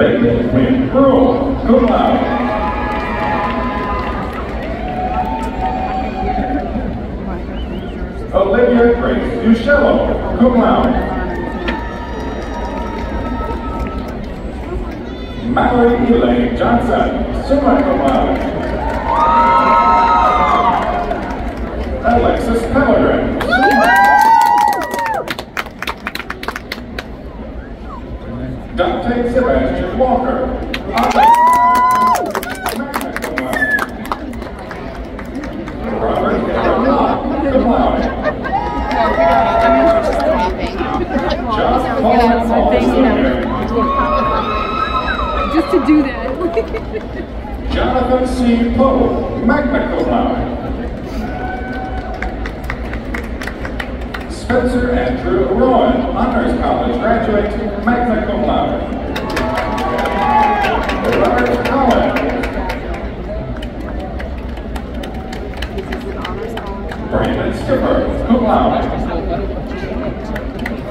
Benjamin Brewer, cum laude. Olivia Grace Duchello, cum laude. Mallory Elaine Johnson, summa cum laude. Alexis Pellegrin. Dantaye Sebastian Walker. Magna cum laude. Robert Aaron Locke, cum laude. John Paul Sr. Just to do that. Jonathan C. Poe, magna cum laude. Spencer Andrew Rowan, Honors College graduate, magna cum laude. Robert Collins. Brandon Skipper, cum laude.